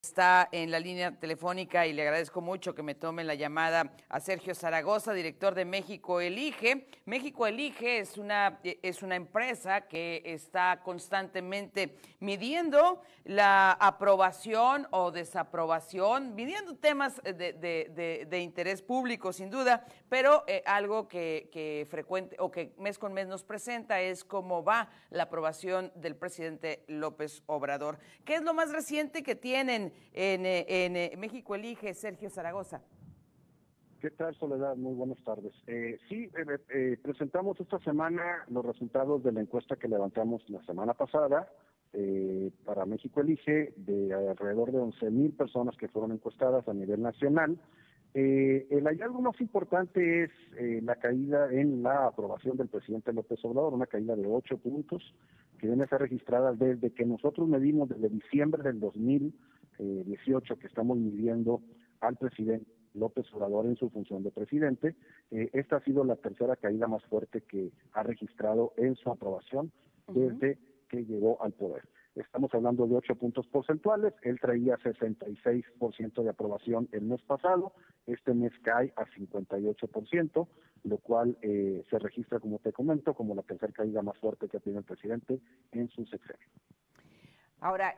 Está en la línea telefónica y le agradezco mucho que me tome la llamada a Sergio Zaragoza, director de México Elige. México Elige es una empresa que está constantemente midiendo la aprobación o desaprobación, midiendo temas de interés público sin duda, pero algo que frecuente o que mes con mes nos presenta es cómo va la aprobación del presidente López Obrador. ¿Qué es lo más reciente que tienen en México Elige, Sergio Zaragoza? ¿Qué tal, Soledad? Muy buenas tardes. Presentamos esta semana los resultados de la encuesta que levantamos la semana pasada para México Elige, de alrededor de 11,000 personas que fueron encuestadas a nivel nacional. El hallazgo más importante es la caída en la aprobación del presidente López Obrador, una caída de 8 puntos que viene a ser registrada desde que nosotros medimos desde diciembre del 2018, que estamos midiendo al presidente López Obrador en su función de presidente. Esta ha sido la tercera caída más fuerte que ha registrado en su aprobación desde que llegó al poder. Estamos hablando de 8 puntos porcentuales. Él traía 66% de aprobación el mes pasado. Este mes cae a 58%, lo cual se registra, como te comento, como la tercera caída más fuerte que ha tenido el presidente en su sexenio. Ahora,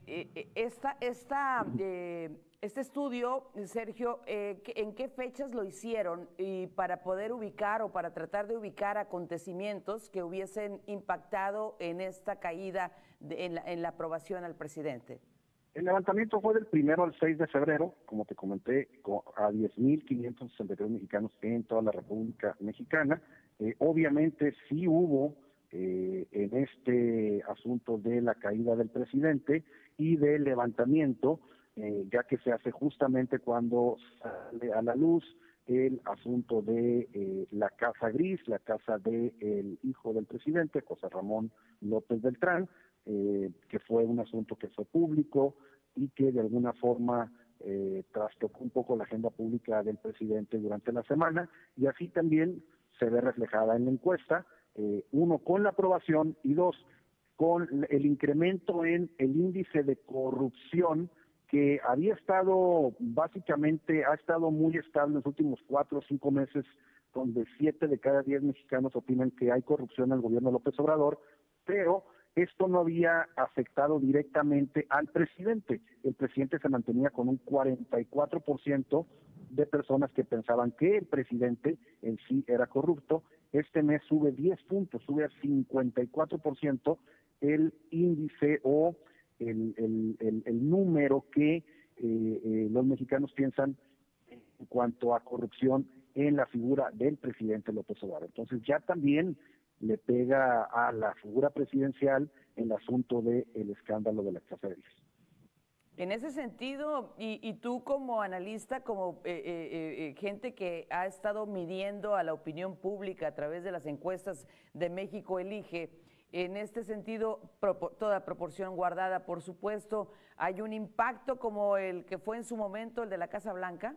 este estudio, Sergio, ¿en qué fechas lo hicieron? Y para poder ubicar o para tratar de ubicar acontecimientos que hubiesen impactado en esta caída en la aprobación al presidente. El levantamiento fue del 1 al 6 de febrero, como te comenté, a 10,563 mexicanos en toda la República Mexicana. Obviamente sí hubo en este asunto de la caída del presidente y del levantamiento, ya que se hace justamente cuando sale a la luz el asunto de la Casa Gris, la casa del hijo del presidente, José Ramón López Beltrán, que fue un asunto que fue público y que de alguna forma trastocó un poco la agenda pública del presidente durante la semana, y así también se ve reflejada en la encuesta, uno, con la aprobación, y dos, con el incremento en el índice de corrupción, que había estado, básicamente, ha estado muy estable en los últimos 4 o 5 meses, donde 7 de cada 10 mexicanos opinan que hay corrupción en el gobierno de López Obrador, pero esto no había afectado directamente al presidente. El presidente se mantenía con un 44% de personas que pensaban que el presidente en sí era corrupto. Este mes sube 10 puntos, sube a 54% el índice o el número que los mexicanos piensan en cuanto a corrupción en la figura del presidente López Obrador. Entonces ya también le pega a la figura presidencial el asunto del escándalo de la Casa Gris. En ese sentido, y tú como analista, como gente que ha estado midiendo a la opinión pública a través de las encuestas de México Elige, en este sentido, toda proporción guardada, por supuesto, ¿hay un impacto como el que fue en su momento el de la Casa Blanca?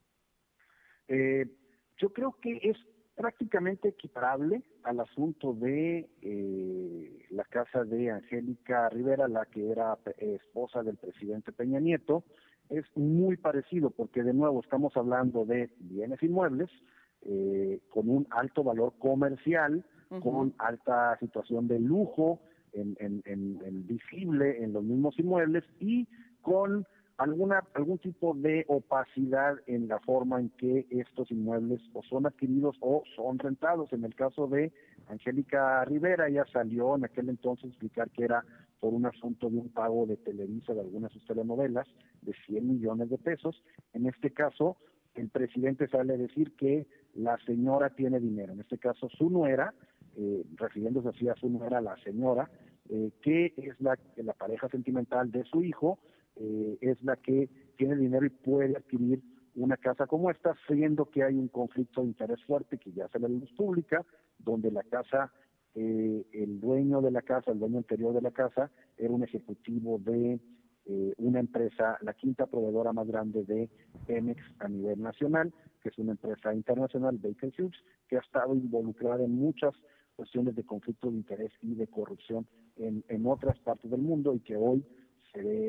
Yo creo que es prácticamente equiparable al asunto de la casa de Angélica Rivera, la que era esposa del presidente Peña Nieto. Es muy parecido porque, de nuevo, estamos hablando de bienes inmuebles con un alto valor comercial, con alta situación de lujo en visible en los mismos inmuebles, y con algún tipo de opacidad en la forma en que estos inmuebles o son adquiridos o son rentados. En el caso de Angélica Rivera, ella salió en aquel entonces a explicar que era por un asunto de un pago de Televisa de algunas de sus telenovelas de 100 millones de pesos. En este caso, el presidente sale a decir que la señora tiene dinero, en este caso su nuera, refiriéndose así a su nuera, la señora, que es la pareja sentimental de su hijo, es la que tiene dinero y puede adquirir una casa como esta, siendo que hay un conflicto de interés fuerte que ya se la luz pública, donde la casa, el dueño de la casa, el dueño anterior de la casa, era un ejecutivo de una empresa, la quinta proveedora más grande de Pemex a nivel nacional, que es una empresa internacional, Baker Hughes, que ha estado involucrada en muchas cuestiones de conflicto de interés y de corrupción en otras partes del mundo, y que hoy se ve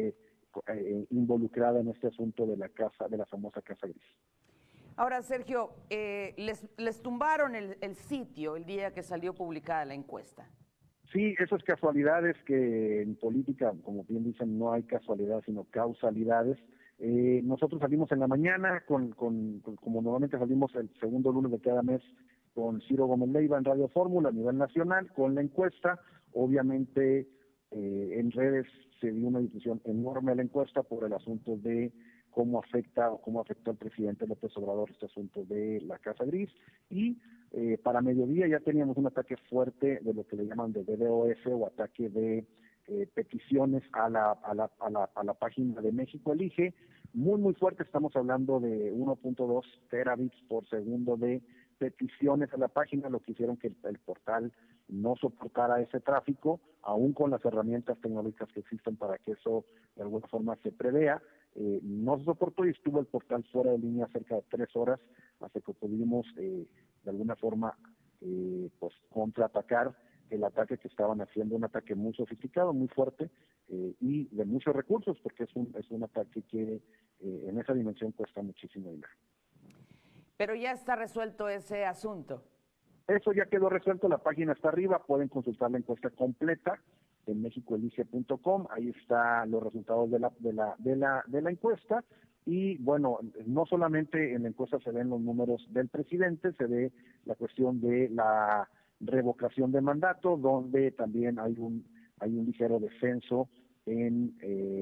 involucrada en este asunto de la famosa Casa Gris. Ahora, Sergio, les tumbaron el sitio el día que salió publicada la encuesta. Sí, esas casualidades que en política, como bien dicen, no hay casualidades, sino causalidades. Nosotros salimos en la mañana, como normalmente salimos el segundo lunes de cada mes, con Ciro Gómez Leiva en Radio Fórmula a nivel nacional, con la encuesta. Obviamente en redes se dio una difusión enorme a la encuesta por el asunto de cómo afectó al presidente López Obrador este asunto de la Casa Gris, y para mediodía ya teníamos un ataque fuerte de lo que le llaman de DDoS o ataque de peticiones a la página de México Elige, muy fuerte. Estamos hablando de 1.2 terabits por segundo de peticiones a la página, lo que hicieron que el portal no soportara ese tráfico, aún con las herramientas tecnológicas que existen para que eso de alguna forma se prevea. No se soportó y estuvo el portal fuera de línea cerca de 3 horas hasta que pudimos de alguna forma pues contraatacar el ataque que estaban haciendo, un ataque muy sofisticado, muy fuerte y de muchos recursos, porque es un ataque que en esa dimensión cuesta muchísimo dinero. Pero ya está resuelto ese asunto. Eso ya quedó resuelto, la página está arriba, pueden consultar la encuesta completa en mexicoelige.com, ahí están los resultados de la encuesta. Y bueno, no solamente en la encuesta se ven los números del presidente, se ve la cuestión de la revocación de mandato, donde también hay un ligero descenso en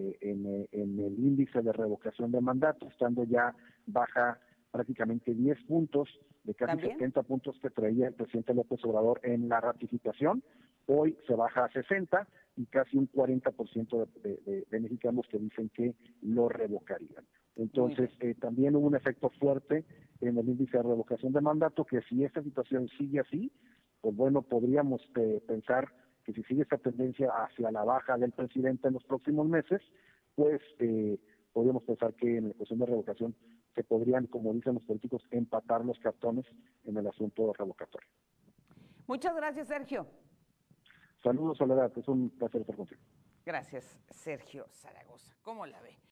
el índice de revocación de mandato, estando ya baja prácticamente 10 puntos de casi ¿también? 70 puntos que traía el presidente López Obrador en la ratificación. Hoy se baja a 60 y casi un 40% de mexicanos que dicen que lo revocarían. Entonces, también hubo un efecto fuerte en el índice de revocación de mandato, que si esta situación sigue así, pues bueno, podríamos pensar que si sigue esta tendencia hacia la baja del presidente en los próximos meses, pues podríamos pensar que en la cuestión de revocación se podrían, como dicen los políticos, empatar los cartones en el asunto revocatorio. Muchas gracias, Sergio. Saludos, Soledad, es un placer estar contigo. Gracias, Sergio Zaragoza. ¿Cómo la ve?